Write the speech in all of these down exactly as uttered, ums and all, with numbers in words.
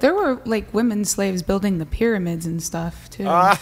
There were like women slaves building the pyramids and stuff too. Uh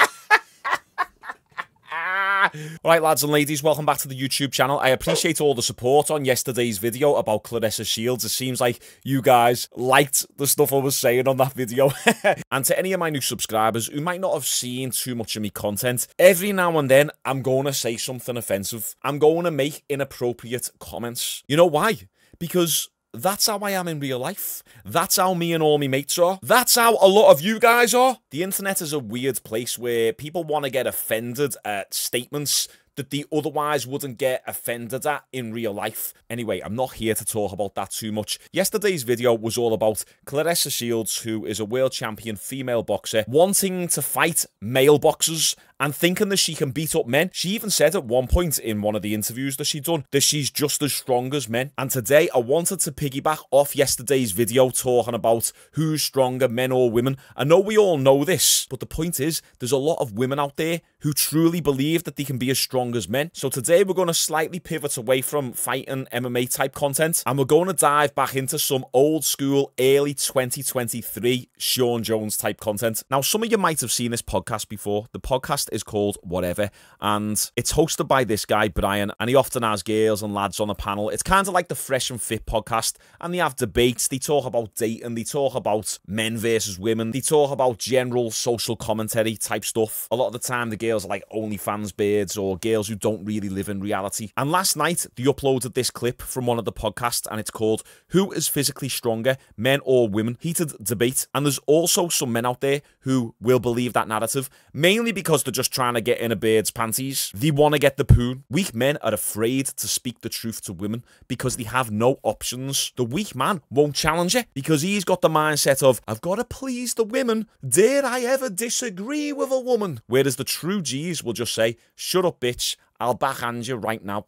Alright lads and ladies, welcome back to the YouTube channel. I appreciate all the support on yesterday's video about Claressa Shields. It seems like you guys liked the stuff I was saying on that video. And to any of my new subscribers who might not have seen too much of me content, every now and then I'm going to say something offensive. I'm going to make inappropriate comments. You know why? Because that's how I am in real life. That's how me and all my mates are. That's how a lot of you guys are. The internet is a weird place where people want to get offended at statements that they otherwise wouldn't get offended at in real life. Anyway, I'm not here to talk about that too much. Yesterday's video was all about Claressa Shields, who is a world champion female boxer, wanting to fight male boxers and thinking that she can beat up men. She even said at one point in one of the interviews that she'd done that she's just as strong as men. And today I wanted to piggyback off yesterday's video talking about who's stronger, men or women. I know we all know this, but the point is there's a lot of women out there who truly believe that they can be as strong as men. So today we're going to slightly pivot away from fighting M M A type content, and we're going to dive back into some old school early twenty twenty-three Shaun Jones type content. Now, some of you might have seen this podcast before. The podcast is called Whatever, and it's hosted by this guy Brian, and he often has girls and lads on the panel. It's kind of like the Fresh and Fit podcast, and they have debates. They talk about dating, they talk about men versus women, they talk about general social commentary type stuff. A lot of the time the girls are like OnlyFans birds or girls who don't really live in reality. And last night they uploaded this clip from one of the podcasts, and it's called Who is Physically Stronger, Men or Women? Heated debate. And there's also some men out there who will believe that narrative, mainly because they're just trying to get in a bird's panties. They want to get the poon. Weak men are afraid to speak the truth to women because they have no options. The weak man won't challenge it because he's got the mindset of, I've got to please the women. Dare I ever disagree with a woman? Whereas the true G's will just say, shut up, bitch. I'll backhand you right now.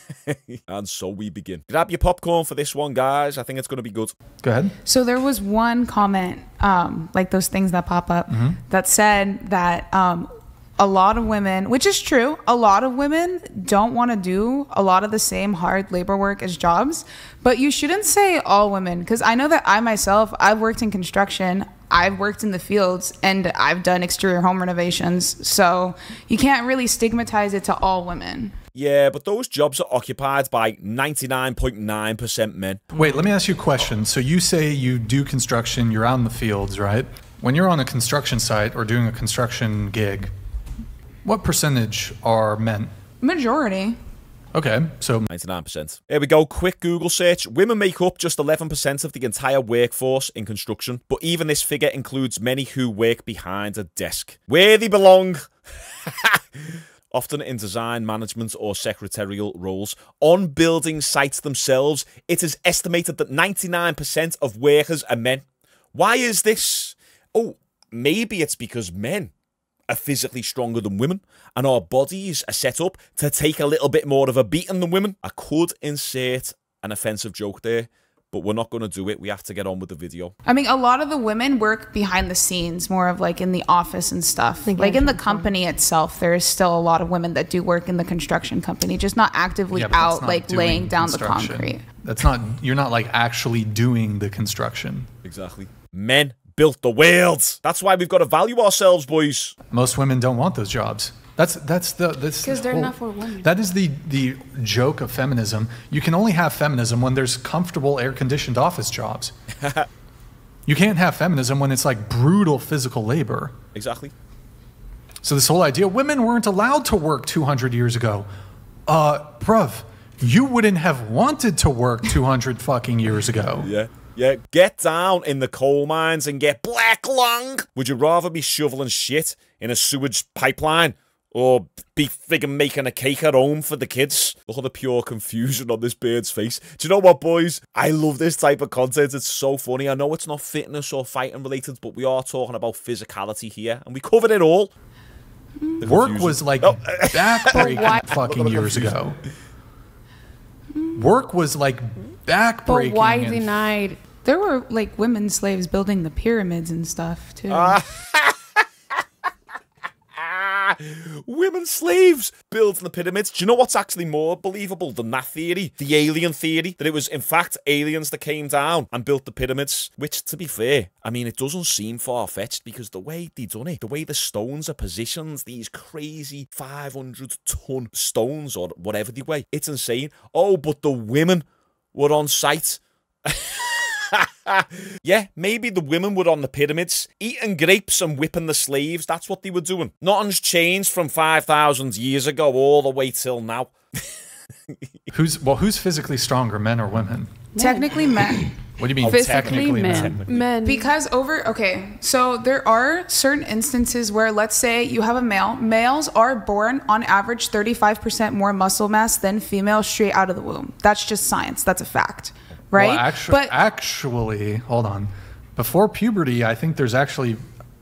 And so we begin. Grab your popcorn for this one, guys. I think it's going to be good. Go ahead. So there was one comment, um, like those things that pop up, mm-hmm. that said that um, a lot of women, which is true, a lot of women don't want to do a lot of the same hard labor work as jobs. But you shouldn't say all women, because I know that I myself, I've worked in construction. I've worked in the fields and I've done exterior home renovations. So you can't really stigmatize it to all women. Yeah, but those jobs are occupied by ninety-nine point nine percent men. Wait, let me ask you a question. So you say you do construction, you're out in the fields, right? When you're on a construction site or doing a construction gig, what percentage are men? Majority. Okay, so ninety-nine percent. Here we go, quick Google search. Women make up just eleven percent of the entire workforce in construction, but even this figure includes many who work behind a desk. Where they belong. Often in design, management, or secretarial roles. On building sites themselves, it is estimated that ninety-nine percent of workers are men. Why is this? Oh, maybe it's because men are physically stronger than women, and our bodies are set up to take a little bit more of a beating than women. I could insert an offensive joke there, but we're not going to do it. We have to get on with the video. I mean, a lot of the women work behind the scenes, more of like in the office and stuff. Like in the company itself, there is still a lot of women that do work in the construction company, just not actively yeah, out not like laying down the concrete. That's not, you're not like actually doing the construction. Exactly. Men built the world. That's why we've got to value ourselves, boys. Most women don't want those jobs. That's that's the that's because they're whole, not for women. That is the the joke of feminism. You can only have feminism when there's comfortable air-conditioned office jobs. You can't have feminism when it's like brutal physical labor. Exactly. So this whole idea, women weren't allowed to work two hundred years ago. Uh, bruv, you wouldn't have wanted to work two hundred fucking years ago. Yeah. Yeah, get down in the coal mines and get black lung. Would you rather be shoveling shit in a sewage pipeline or be friggin' making a cake at home for the kids? Look at the pure confusion on this bird's face. Do you know what, boys? I love this type of content. It's so funny. I know it's not fitness or fighting related, but we are talking about physicality here, and we covered it all. Work was like oh. backbreaking fucking years ago. Work was like backbreaking. But why denied? There were like women slaves building the pyramids and stuff too. Uh, Women slaves building the pyramids. Do you know what's actually more believable than that theory? The alien theory, that it was in fact aliens that came down and built the pyramids. Which, to be fair, I mean, it doesn't seem far-fetched because the way they done it, the way the stones are positioned, these crazy five hundred ton stones or whatever they weigh, it's insane. Oh, but the women were on site. Yeah, maybe the women were on the pyramids, eating grapes and whipping the slaves. That's what they were doing. Nothing's changed from five thousand years ago all the way till now. Who's well? Who's physically stronger, men or women? Technically men. What do you mean? Physically technically men. men. Men. Because over, okay, so there are certain instances where, let's say you have a male. Males are born on average thirty-five percent more muscle mass than females straight out of the womb. That's just science. That's a fact, right? Well, actu but actually, hold on. Before puberty, I think there's actually,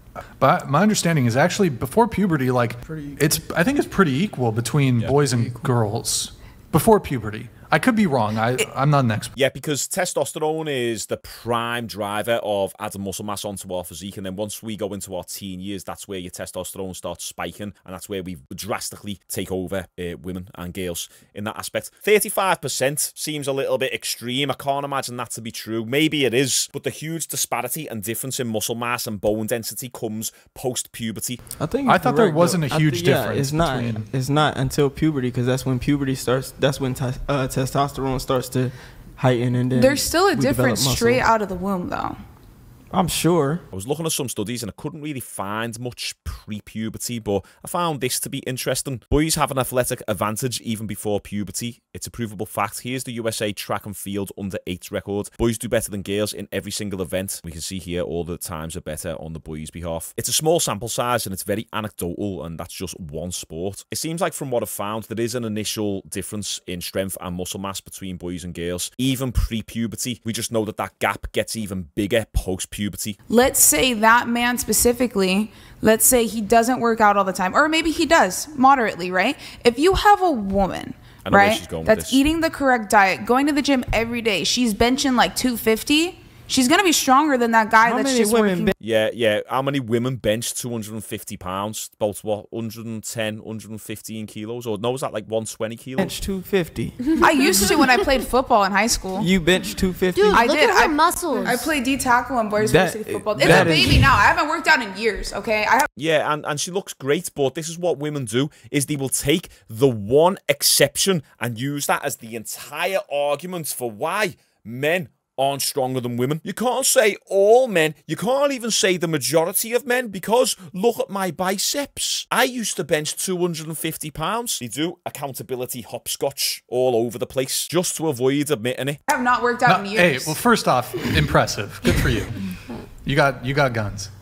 but my understanding is actually before puberty, like it's, I think it's pretty equal between yeah, boys and equal. girls before puberty. I could be wrong. I, I'm not an expert. Yeah, because testosterone is the prime driver of adding muscle mass onto our physique. And then once we go into our teen years, that's where your testosterone starts spiking. And that's where we drastically take over uh, women and girls in that aspect. thirty-five percent seems a little bit extreme. I can't imagine that to be true. Maybe it is. But the huge disparity and difference in muscle mass and bone density comes post-puberty. I think I thought there wasn't though. a huge yeah, difference. It's not. Between... It's not until puberty, because that's when puberty starts. That's when uh, testosterone starts to heighten, and then there's still a we difference develop straight muscle. out of the womb, though. I'm sure. I was looking at some studies and I couldn't really find much pre-puberty, but I found this to be interesting. Boys have an athletic advantage even before puberty. It's a provable fact. Here's the U S A track and field under eight record. Boys do better than girls in every single event. We can see here all the times are better on the boys' behalf. It's a small sample size and it's very anecdotal, and that's just one sport. It seems like from what I've found, there is an initial difference in strength and muscle mass between boys and girls, even pre-puberty. We just know that that gap gets even bigger post-puberty. Puberty. Let's say that man specifically, let's say he doesn't work out all the time, or maybe he does moderately, right? If you have a woman, right, that's eating the correct diet, going to the gym every day, she's benching like two fifty, she's going to be stronger than that guy How that's many just women working. Yeah, yeah. How many women bench two hundred fifty pounds? About what, one hundred ten, one hundred fifteen kilos? Or no, is that like one hundred twenty kilos? Bench two fifty. I used to when I played football in high school. You bench two fifty? Dude, I look did. at her I, muscles. I played D tackle and boys That- varsity football. It's that a is- baby now. I haven't worked out in years, okay? I have Yeah, and, and she looks great, but this is what women do, is they will take the one exception and use that as the entire argument for why men aren't stronger than women. You can't say all men. You can't even say the majority of men, because look at my biceps. I used to bench two hundred fifty pounds. They do accountability hopscotch all over the place just to avoid admitting it. I have not worked out No, in hey, years. well, first off, impressive. Good for you. You got you got guns.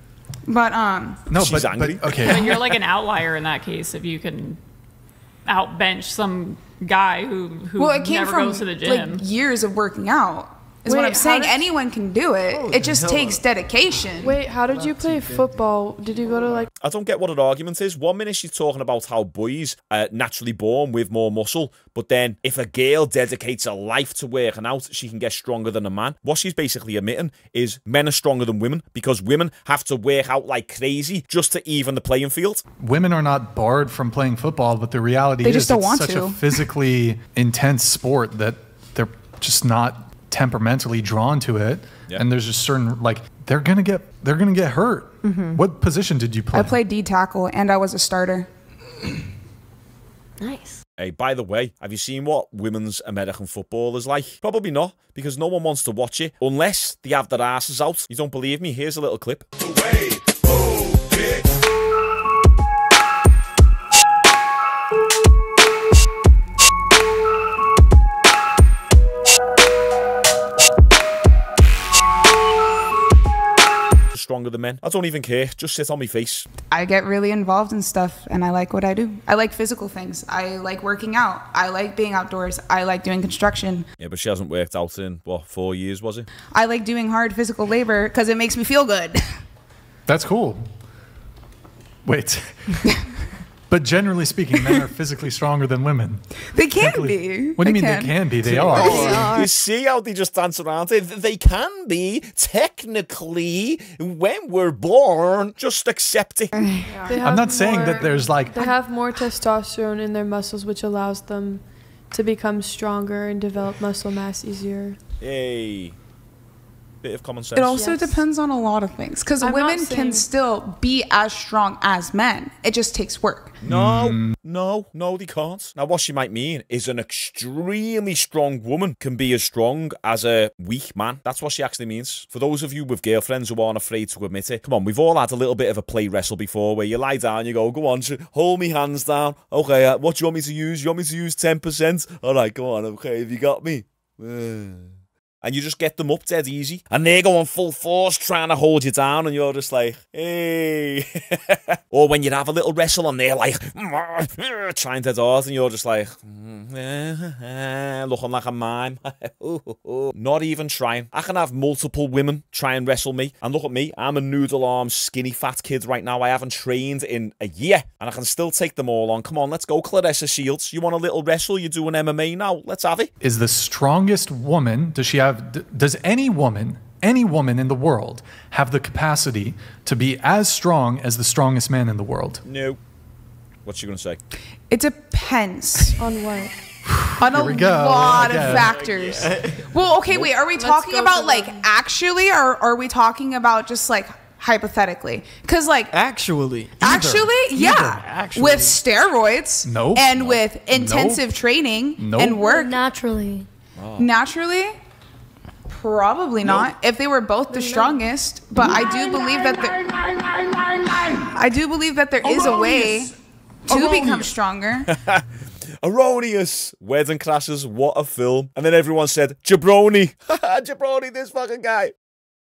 But um, No, She's but, angry. but okay. But you're like an outlier in that case if you can outbench some guy who who well, it came never from goes to the gym. like years of working out. Is Wait, what I'm how saying. did- Anyone can do it. Oh, it just hell takes no. dedication. Wait, how did you play football? Did you go to like? I don't get what her argument is. One minute she's talking about how boys are naturally born with more muscle, but then if a girl dedicates her life to working out, she can get stronger than a man. What she's basically admitting is men are stronger than women because women have to work out like crazy just to even the playing field. Women are not barred from playing football, but the reality They is just don't it's want such to. a physically intense sport that they're just not temperamentally drawn to it. Yeah. And there's just certain, like, they're gonna get they're gonna get hurt. Mm-hmm. What position did you play? I played D tackle and I was a starter. Nice. Hey, by the way, have you seen what women's American football is like? Probably not, because no one wants to watch it unless they have their asses out. You don't believe me? Here's a little clip. Stronger than men. I don't even care. Just sit on my face. I get really involved in stuff and I like what I do. I like physical things. I like working out. I like being outdoors. I like doing construction. Yeah, but she hasn't worked out in, what, four years, was it? I like doing hard physical labor because it makes me feel good. That's cool. Wait. But generally speaking, men are physically stronger than women. They can Technically- be. What do you They mean can. they can be? They are. They are. You see how they just dance around it? They can be, technically, when we're born. Just accept it. They I'm have not saying more- that there's like They have more testosterone in their muscles, which allows them to become stronger and develop muscle mass easier. Hey. Bit of common sense. It also Yes. depends on a lot of things because I'm not women saying- can still be as strong as men. It just takes work. No, no, no, they can't. Now, what she might mean is an extremely strong woman can be as strong as a weak man. That's what she actually means. For those of you with girlfriends who aren't afraid to admit it, come on, we've all had a little bit of a play wrestle before where you lie down, you go, go on, hold me hands down. Okay, uh, what do you want me to use? You want me to use ten percent? All right, go on, okay, have you got me? And you just get them up dead easy. And they're going full force trying to hold you down and you're just like, hey. Or when you have a little wrestle and they're like, trying dead hard and you're just like, looking like a mime. Not even trying. I can have multiple women try and wrestle me. And look at me, I'm a noodle arm, skinny fat kid right now. I haven't trained in a year. And I can still take them all on. Come on, let's go, Clarissa Shields. You want a little wrestle? You're doing M M A now. Let's have it. is the strongest woman, does she have, d- does any woman, any woman in the world have the capacity to be as strong as the strongest man in the world? No. What's she going to say? It depends On what? on a we go, lot of again. factors. Well, okay, wait. Are we talking go about to like them. actually, or are we talking about just like hypothetically? Because like Actually. actually, yeah, Actually. with steroids, Nope. and Nope. with intensive Nope. training Nope. and work, Naturally. naturally. Probably not. If they were both the strongest, but I do believe that there, I do believe that there is a way to become stronger. Erroneous. Wedding Crashers, what a film. And then everyone said, Jabroni. Jabroni, this fucking guy.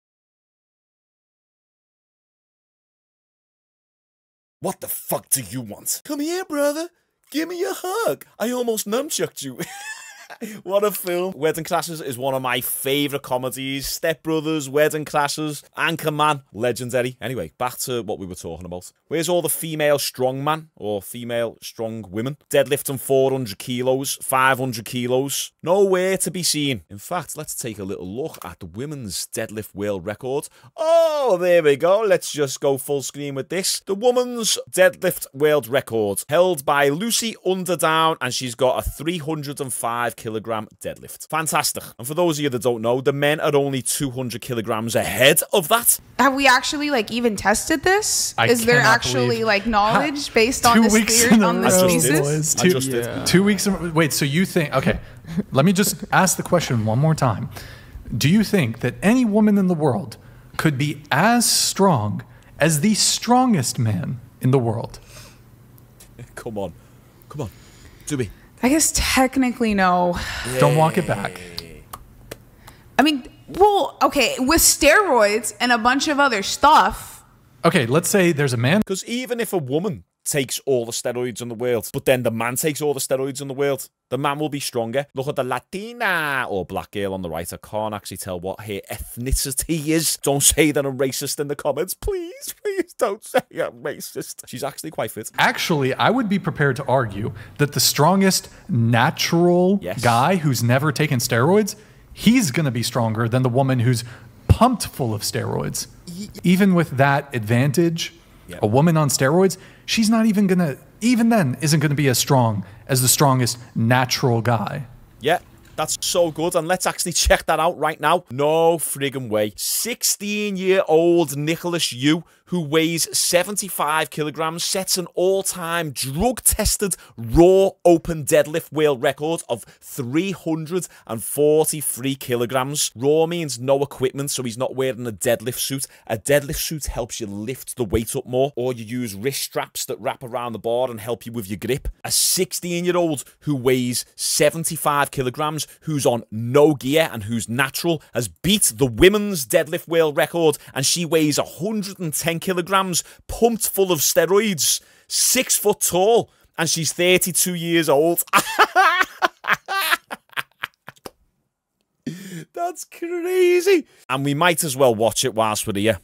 What the fuck do you want? Come here, brother. Give me a hug. I almost nunchucked you. What a film. Wedding Crashers is one of my favourite comedies. Step Brothers, Wedding Crashers, Anchorman, legendary. Anyway, back to what we were talking about. Where's all the female strongman or female strong women? Deadlifting four hundred kilos, five hundred kilos. Nowhere to be seen. In fact, let's take a little look at the women's deadlift world record. Oh, there we go. Let's just go full screen with this. The woman's deadlift world record held by Lucy Underdown, and she's got a three hundred five kilogram deadlift. Fantastic. And for those of you that don't know, the men are only two hundred kilograms ahead of that. Have we actually like even tested this? I Is there cannot actually believe- like knowledge based Two on this weeks theory in a on this row, I just did. thesis? boys. I Two, just did. Yeah. two weeks in, wait, so you think, okay, let me just ask the question one more time. Do you think that any woman in the world could be as strong as the strongest man in the world? Come on. Come on. Do we? I guess technically no. Don't walk it back. I mean, well, okay, with steroids and a bunch of other stuff. Okay, let's say there's a man. Because even if a woman takes all the steroids in the world, but then the man takes all the steroids in the world, the man will be stronger. Look at the Latina or black girl on the right. I can't actually tell what her ethnicity is. Don't say that I'm racist in the comments. Please, please don't say I'm racist. She's actually quite fit. Actually, I would be prepared to argue that the strongest natural Yes. guy who's never taken steroids, he's going to be stronger than the woman who's pumped full of steroids. Even with that advantage, Yeah. a woman on steroids, she's not even going to, even then, isn't going to be as strong as the strongest natural guy. Yeah, that's so good. And let's actually check that out right now. No friggin' way. sixteen-year-old Nicholas Yu, who weighs seventy-five kilograms, sets an all-time drug-tested raw open deadlift world record of three hundred forty-three kilograms. Raw means no equipment, so he's not wearing a deadlift suit. A deadlift suit helps you lift the weight up more, or you use wrist straps that wrap around the bar and help you with your grip. A sixteen-year-old who weighs seventy-five kilograms, who's on no gear and who's natural, has beat the women's deadlift world record, and she weighs one hundred ten kilograms, pumped full of steroids, six foot tall, and she's thirty-two years old. That's crazy. And we might as well watch it whilst we're here.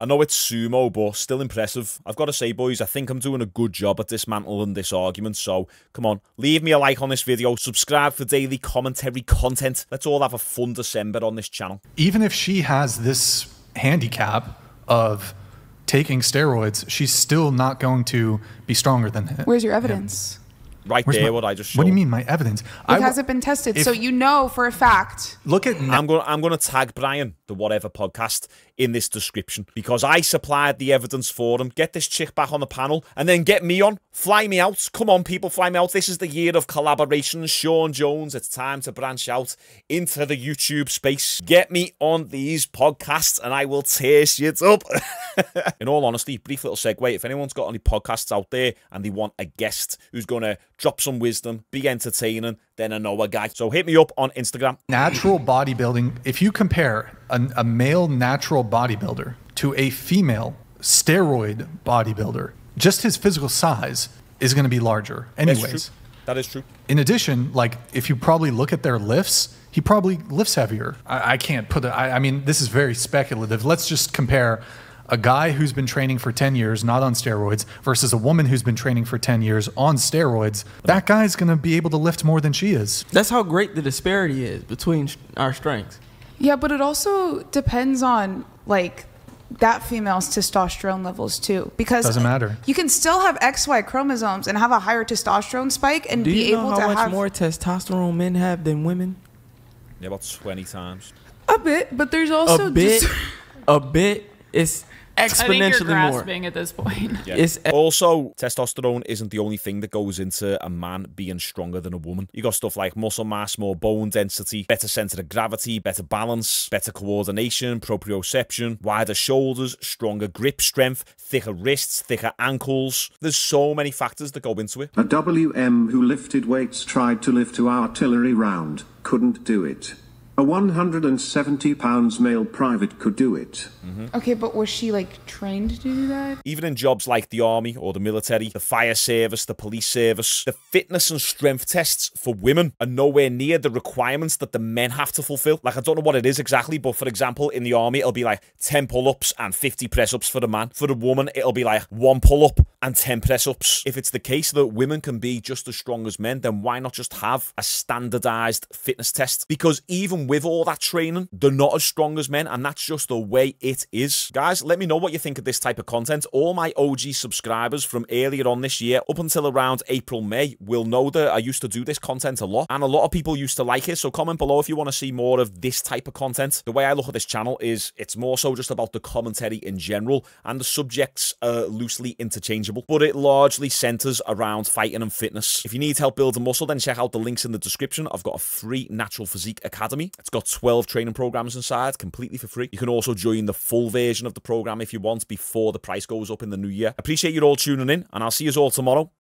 I know it's sumo, but still impressive. I've got to say, boys, I think I'm doing a good job at dismantling this argument. So come on, leave me a like on this video, subscribe for daily commentary content. Let's all have a fun December on this channel. Even if she has this handicap of taking steroids, she's still not going to be stronger than him. Where's your evidence? Right Where's there, my, what I just showed. What do you mean, my evidence? It I, hasn't been tested, if, so you know for a fact. Look at. I'm going. I'm going to tag Brian, the Whatever Podcast, in this description because I supplied the evidence for him. Get this chick back on the panel, and then get me on. Fly me out. Come on, people, fly me out. This is the year of collaborations. Shaun Jones. It's time to branch out into the YouTube space. Get me on these podcasts, and I will tear shit up. In all honesty, brief little segue. If anyone's got any podcasts out there and they want a guest who's going to drop some wisdom, be entertaining, then I know a guy. So hit me up on Instagram. Natural bodybuilding, if you compare a, a male natural bodybuilder to a female steroid bodybuilder, just his physical size is going to be larger anyways. That's true. That is true. In addition, like if you probably look at their lifts, he probably lifts heavier. I, I can't put it, I, I mean, this is very speculative. Let's just compare a guy who's been training for ten years, not on steroids, versus a woman who's been training for ten years on steroids. That guy's going to be able to lift more than she is. That's how great the disparity is between our strengths. Yeah, but it also depends on, like, that female's testosterone levels, too. Because doesn't matter. You can still have X Y chromosomes and have a higher testosterone spike and Do be you know able how to much have... more testosterone men have than women? Yeah, about twenty times. A bit, but there's also A bit. just... A bit. It's I think you're exponentially more. grasping at this point. Yeah. It's Also, testosterone isn't the only thing that goes into a man being stronger than a woman. You got stuff like muscle mass, more bone density, better center of gravity, better balance, better coordination, proprioception, wider shoulders, stronger grip strength, thicker wrists, thicker ankles. There's so many factors that go into it. A W M who lifted weights tried to lift to artillery round, couldn't do it. A one hundred seventy pounds male private could do it. Mm-hmm. Okay, but was she, like, trained to do that? Even in jobs like the army or the military, the fire service, the police service, the fitness and strength tests for women are nowhere near the requirements that the men have to fulfill. Like, I don't know what it is exactly, but for example, in the army, it'll be like ten pull-ups and fifty press-ups for the man. For the woman, it'll be like one pull-up and ten press-ups. If it's the case that women can be just as strong as men, then why not just have a standardized fitness test? Because even with all that training, they're not as strong as men, and that's just the way it is. Guys, let me know what you think of this type of content. All my O G subscribers from earlier on this year up until around April, May will know that I used to do this content a lot, and a lot of people used to like it, so comment below if you want to see more of this type of content. The way I look at this channel is it's more so just about the commentary in general, and the subjects are loosely interchangeable, but it largely centers around fighting and fitness. If you need help building muscle, then check out the links in the description. I've got a free Natural Physique Academy. It's got twelve training programs inside, completely for free. You can also join the full version of the program if you want before the price goes up in the new year. Appreciate you all tuning in, and I'll see you all tomorrow.